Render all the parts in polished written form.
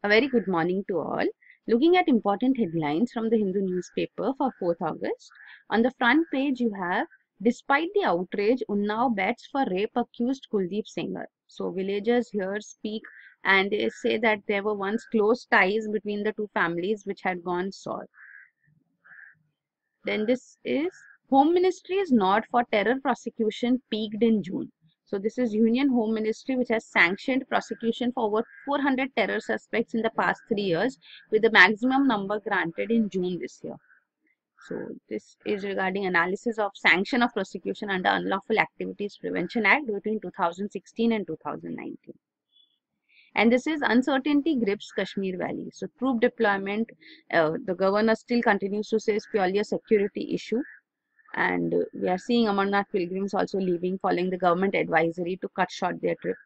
A very good morning to all. Looking at important headlines from the Hindu newspaper for 4th August. On the front page you have, despite the outrage, Unnao bets for rape accused Kuldeep Sengar. So villagers here speak and they say that there were once close ties between the two families which had gone sour. Then this is, Home Ministry is not for terror prosecution peaked in June. So this is Union Home Ministry which has sanctioned prosecution for over 400 terror suspects in the past 3 years with the maximum number granted in June this year. So this is regarding analysis of sanction of prosecution under Unlawful Activities Prevention Act between 2016 and 2019. And this is uncertainty grips Kashmir Valley. So troop deployment, the governor still continues to say is purely a security issue. And we are seeing Amarnath pilgrims also leaving following the government advisory to cut short their trip.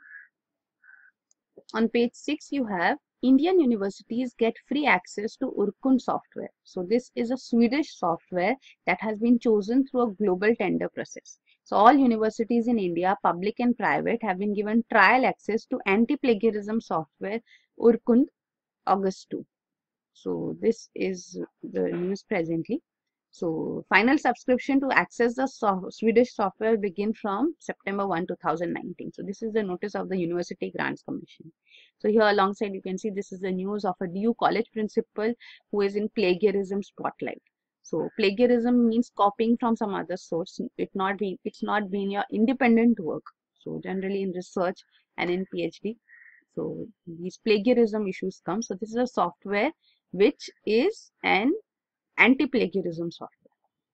On page 6 you have Indian universities get free access to Urkund software. So this is a Swedish software that has been chosen through a global tender process. So all universities in India, public and private, have been given trial access to anti-plagiarism software Urkund August 2. So this is the news presently. So final subscription to access the Swedish software will begin from September 1, 2019. So this is the notice of the University Grants Commission. So here alongside you can see this is the news of a DU college principal who is in plagiarism spotlight. So plagiarism means copying from some other source. It's not being your independent work. So generally in research and in PhD. So these plagiarism issues come. So this is a software which is an anti-plagiarism software.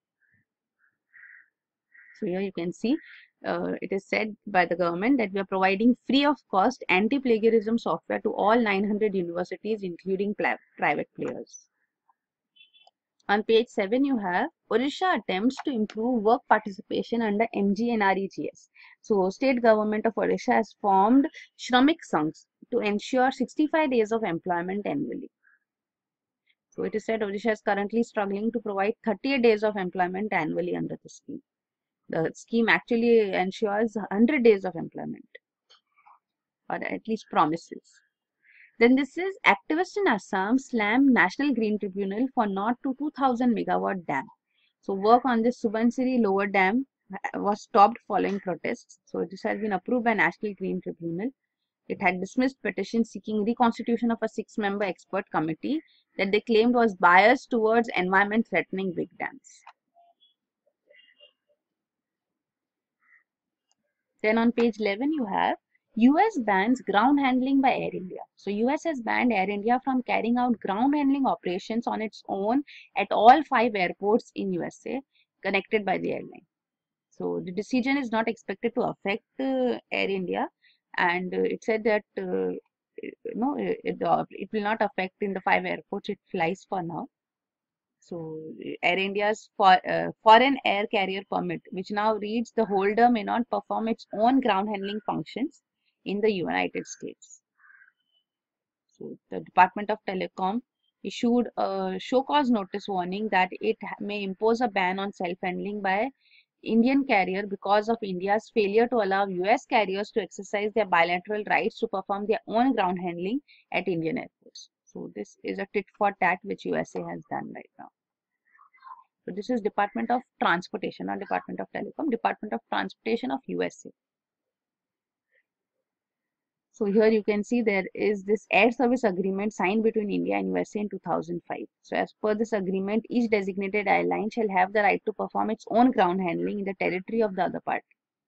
So here you can see it is said by the government that we are providing free of cost anti-plagiarism software to all 900 universities including private players. On page 7 you have Odisha attempts to improve work participation under MGNREGS. So state government of Odisha has formed Shramik Sanghs to ensure 65 days of employment annually. So it is said Odisha is currently struggling to provide 38 days of employment annually under the scheme. The scheme actually ensures 100 days of employment, or at least promises. Then this is activists in Assam slam National Green Tribunal for not to 2000 megawatt dam. So work on this Subansiri lower dam was stopped following protests. So this has been approved by National Green Tribunal. It had dismissed petition seeking reconstitution of a 6-member expert committee that they claimed was biased towards environment-threatening big dams. Then on page 11 you have US bans ground handling by Air India. So US has banned Air India from carrying out ground handling operations on its own at all 5 airports in USA connected by the airline. So the decision is not expected to affect Air India, and it said that it will not affect in the 5 airports it flies for now. So Air India's foreign air carrier permit, which now reads the holder may not perform its own ground handling functions in the United States. So the Department of Telecom issued a show cause notice warning that it may impose a ban on self-handling by Indian carrier because of India's failure to allow US carriers to exercise their bilateral rights to perform their own ground handling at Indian airports. So this is a tit for tat which USA has done right now. So this is Department of Transportation, not Department of Telecom, Department of Transportation of USA. So here you can see there is this air service agreement signed between India and USA in 2005. So as per this agreement, each designated airline shall have the right to perform its own ground handling in the territory of the other party.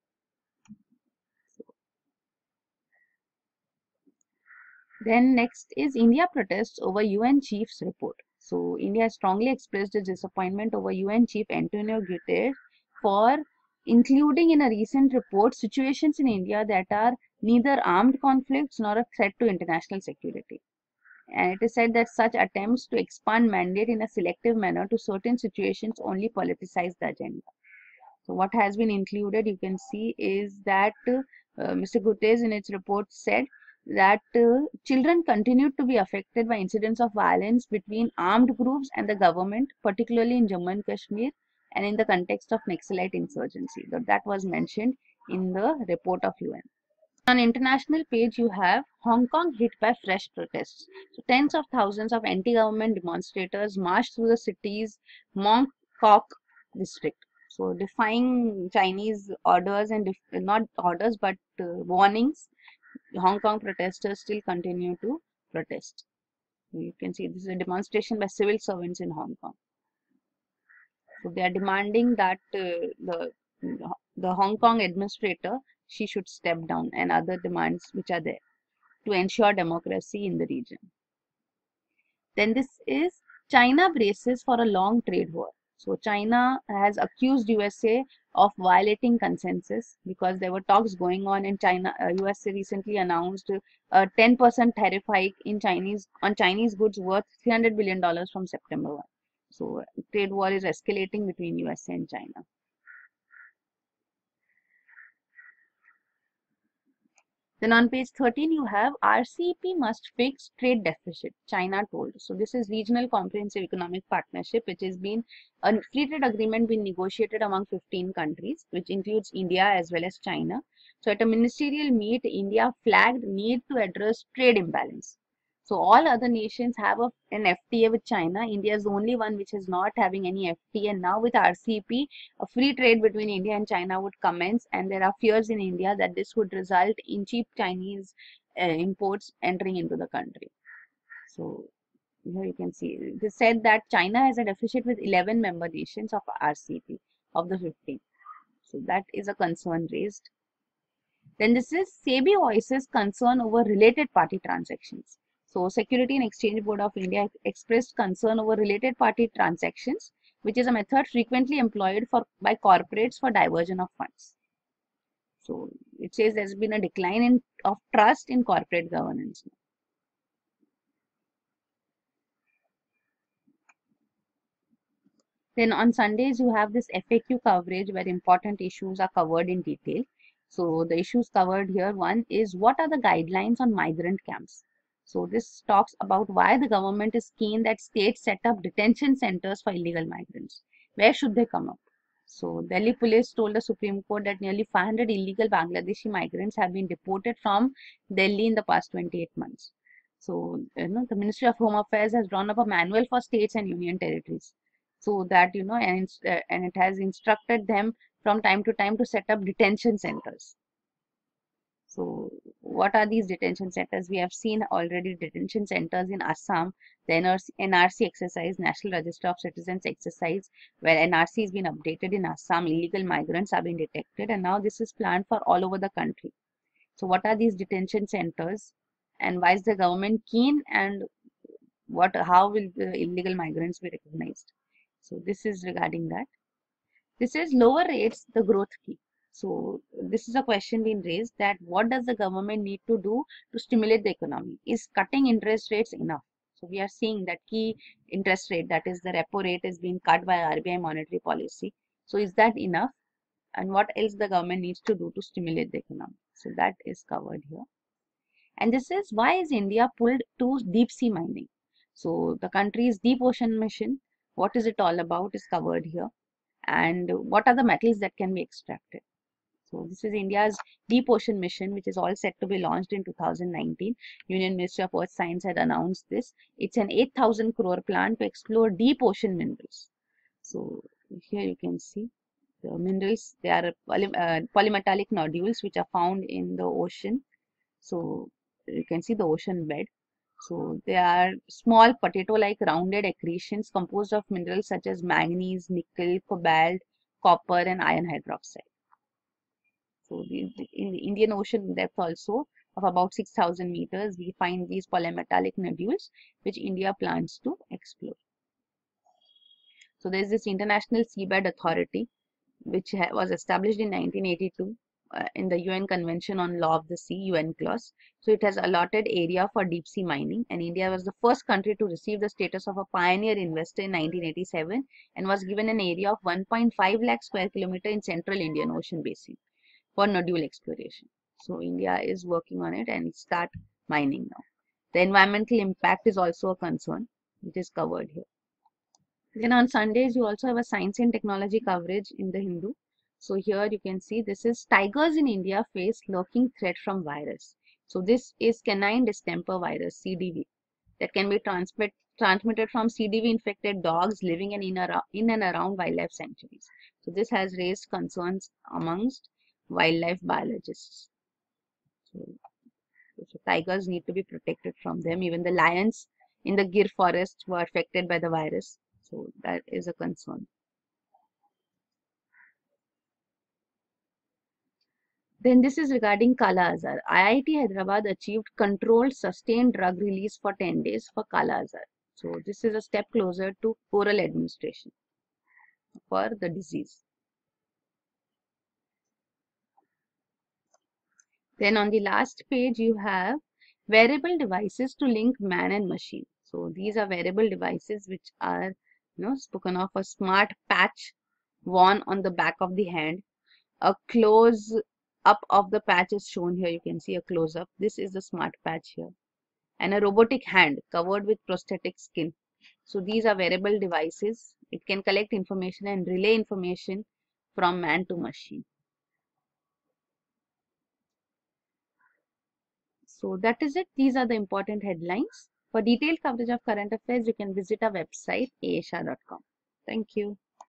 Then next is India protests over UN chief's report. So India has strongly expressed its disappointment over UN chief Antonio Guterres for including in a recent report situations in India that are neither armed conflicts nor a threat to international security. And it is said that such attempts to expand mandate in a selective manner to certain situations only politicize the agenda. So what has been included, you can see, is that Mr. Guterres in its report said that children continued to be affected by incidents of violence between armed groups and the government, particularly in Jammu and Kashmir and in the context of Naxalite insurgency. That was mentioned in the report of UN. On international page, you have Hong Kong hit by fresh protests. So tens of thousands of anti-government demonstrators marched through the city's Mong Kok district. So defying Chinese orders and not orders but warnings, Hong Kong protesters still continue to protest. You can see this is a demonstration by civil servants in Hong Kong. So they are demanding that the Hong Kong administrator, she should step down, and other demands which are there to ensure democracy in the region. Then this is China braces for a long trade war. So China has accused USA of violating consensus because there were talks going on in China. USA recently announced a 10% tariff hike in Chinese goods worth $300 billion from September 1. So trade war is escalating between USA and China. Then on page 13, you have RCEP must fix trade deficit, China told. So this is Regional Comprehensive Economic Partnership, which has been a free trade agreement being negotiated among 15 countries, which includes India as well as China. So at a ministerial meet, India flagged need to address trade imbalance. So all other nations have an FTA with China. India is the only one which is not having any FTA. And now with RCEP, a free trade between India and China would commence, and there are fears in India that this would result in cheap Chinese imports entering into the country. So here you can see it is said that China has a deficit with 11 member nations of RCEP of the 15. So that is a concern raised. Then this is SEBI voices concern over related party transactions. So Security and Exchange Board of India expressed concern over related party transactions, which is a method frequently employed by corporates for diversion of funds. So it says there's been a decline of trust in corporate governance. Then on Sundays, you have this FAQ coverage where important issues are covered in detail. So the issues covered here, one is what are the guidelines on migrant camps? So this talks about why the government is keen that states set up detention centers for illegal migrants. Where should they come up? So Delhi police told the Supreme Court that nearly 500 illegal Bangladeshi migrants have been deported from Delhi in the past 28 months. So the Ministry of Home Affairs has drawn up a manual for states and union territories. So that and it has instructed them from time to time to set up detention centers. So what are these detention centers? We have seen already detention centers in Assam, the NRC exercise, National Register of Citizens exercise, where NRC has been updated in Assam, illegal migrants have been detected, and now this is planned for all over the country. So what are these detention centers, and why is the government keen, and how will the illegal migrants be recognized? So this is regarding that. This is lower rates, the growth key. So this is a question being raised that what does the government need to do to stimulate the economy? Is cutting interest rates enough? So we are seeing that key interest rate, that is the repo rate, is being cut by RBI monetary policy. So is that enough? And what else the government needs to do to stimulate the economy? So that is covered here. And this is why is India pulled to deep sea mining? So the country's deep ocean mission, what is it all about, is covered here. And what are the metals that can be extracted? So this is India's deep ocean mission, which is all set to be launched in 2019. Union Ministry of Earth Science had announced this. It's an 8,000 crore plan to explore deep ocean minerals. So here you can see the minerals. They are polymetallic nodules which are found in the ocean. So you can see the ocean bed. So they are small potato-like rounded accretions composed of minerals such as manganese, nickel, cobalt, copper, and iron hydroxide. So in the Indian Ocean depth also of about 6,000 meters, we find these polymetallic nodules which India plans to explore. So there is this International Seabed Authority which was established in 1982 in the UN Convention on Law of the Sea, UN clause. So it has allotted area for deep sea mining, and India was the first country to receive the status of a pioneer investor in 1987 and was given an area of 1.5 lakh square kilometer in central Indian Ocean basin for nodule exploration. So India is working on it and start mining now. The environmental impact is also a concern, which is covered here. Then on Sundays, you also have a science and technology coverage in the Hindu. So here you can see this is tigers in India face lurking threat from virus. So this is canine distemper virus, CDV, that can be transmitted from CDV infected dogs living in and around wildlife sanctuaries. So this has raised concerns amongst wildlife biologists. So tigers need to be protected from them. Even the lions in the Gir forest were affected by the virus. So that is a concern. Then this is regarding Kala Azar. IIT Hyderabad achieved controlled sustained drug release for 10 days for Kala Azar. So this is a step closer to oral administration for the disease. Then on the last page you have wearable devices to link man and machine. So these are wearable devices which are spoken of a smart patch worn on the back of the hand. A close up of the patch is shown here. You can see a close up. This is the smart patch here. And a robotic hand covered with prosthetic skin. So these are wearable devices. It can collect information and relay information from man to machine. So that is it. These are the important headlines. For detailed coverage of current affairs, you can visit our website aashah.com. Thank you.